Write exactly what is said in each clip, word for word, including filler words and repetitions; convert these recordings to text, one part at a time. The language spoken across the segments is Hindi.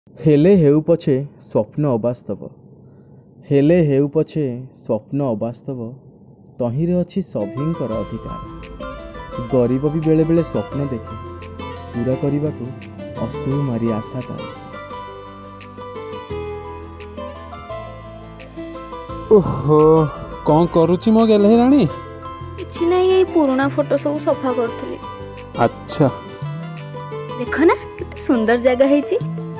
हेले हेउ पछे स्वप्न अबास्तव हेले हेउ पछे स्वप्न अबास्तव तहिरे अछि सभिंकर अधिकार। गरीब भी बेले बेले स्वप्न देखे पूरा करने को असू मारी आशा तार। ओहो कौन करुची मो गेले रानी किछि नहीं ये पुराना फोटो सब सफा करथली। अच्छा देखो ना कितनी सुंदर जगह है।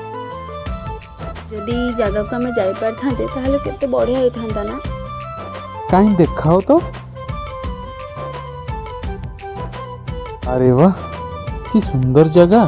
जदि जगह को हमें जाई पार थांते ताहले केते बढ़िया होई थांता ना। काई देखाओ तो। अरे वाह की सुंदर जगह।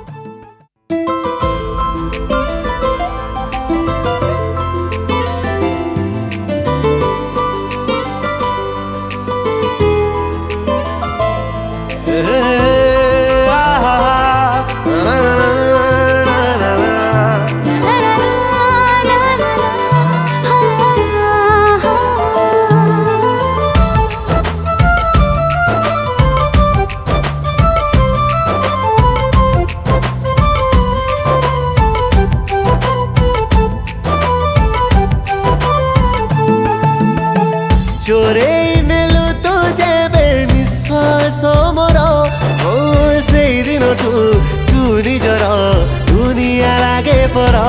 चोरे नेलु तुझे बेनिश्वास मोर ओ से दिन ठू तू निजर दुनिया लागे पर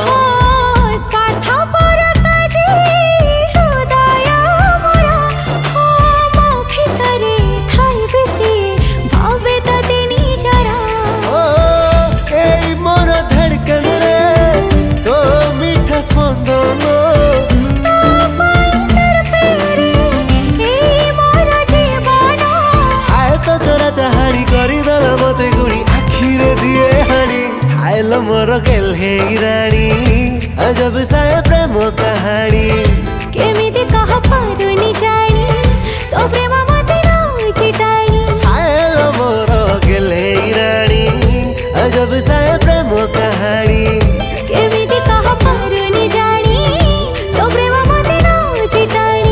मोर धड़कन रे तो मीठा स्पंदन चाहाड़ी करी दल मते गुणी आखिरे दिए हाणी हायल मोर गेल हे रानी अजब सा प्रेम कहानी केमिति कह पारुनी जानी तो प्रेम मते न चिटानी हायल मोर गेल हे रानी अजब सा प्रेम कहानी केमिति कह पारुनी जानी तो प्रेम मते न चिटानी।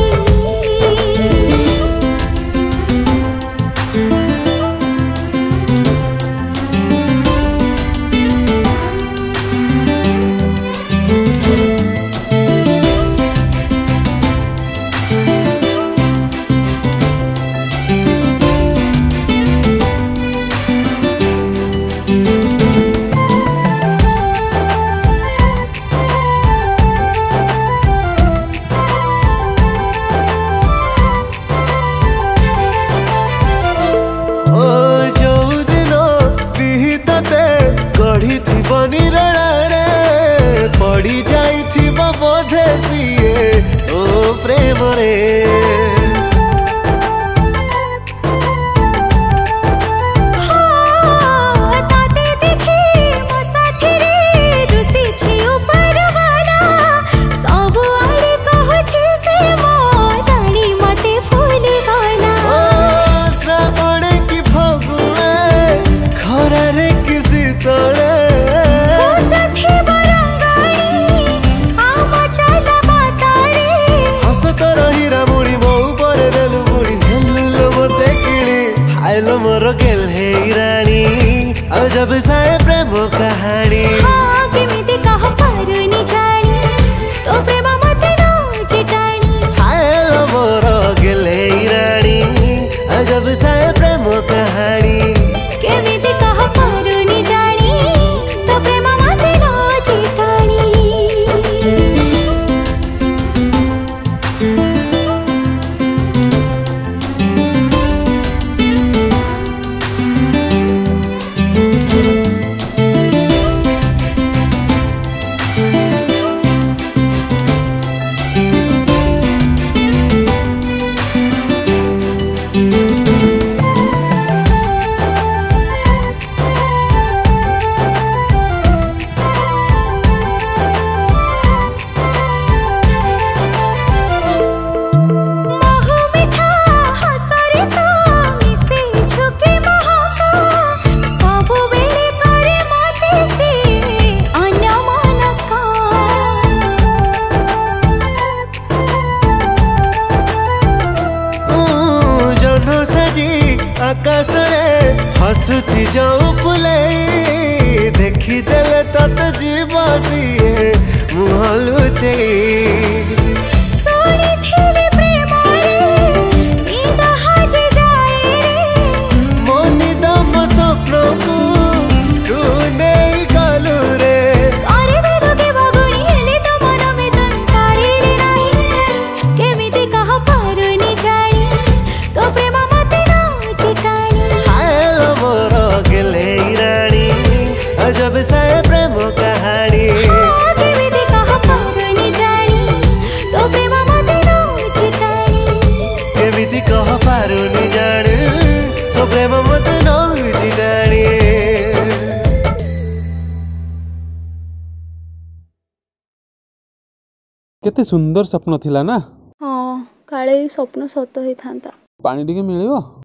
गढ़ी थी बनी रे पड़ी जाई थी बोधे सीए तो प्रेम रे हसत रही ସିଏ ମୁହଁ ଲୁଚେଇ ଶୁଣିଥିଲି ପ୍ରେମରେ ନିଦ ହଜିଯାଏ ମୋ ନିଦ ମୋ ସ୍ୱପ୍ନକୁ ତୁ ନେଇ ଗଲୁ ରେ କରିଦେଲୁ କି ବଗୁଣି ହେଲେ ତ ମନ ବେଦନ ପାରିଲି ନାହିଁ ଜାଣି କେମିତି କାହା ପାରୁନି ଜାଣି ତୋ ପ୍ରେମ ମତେ ନଉଛି ଟାଣି ହାଏଲ ମୋର ଗେହ୍ଲେଇ ରାଣୀ ଅଜବ ସାଏ ପ୍ରେମ କାହାଣୀ କେମିତି କାହା ପାରୁନି ଜାଣି ତୋ ପ୍ରେମ ମତେ ନଉଛି ଟାଣି କେମିତି କହ ପାରୁନି ଜାଣୁ ସୋ ପ୍ରେମ ମତେ ନଉଛି ଟାଣି କେତେ ସୁନ୍ଦର ସ୍ୱପ୍ନ ଥିଲା ନା। ହଁ କାଳେ ଏଇ ସ୍ୱପ୍ନ ସତ ହେଇଥାନ୍ତା। ପାଣି ଟିକେ ମିଳିବ?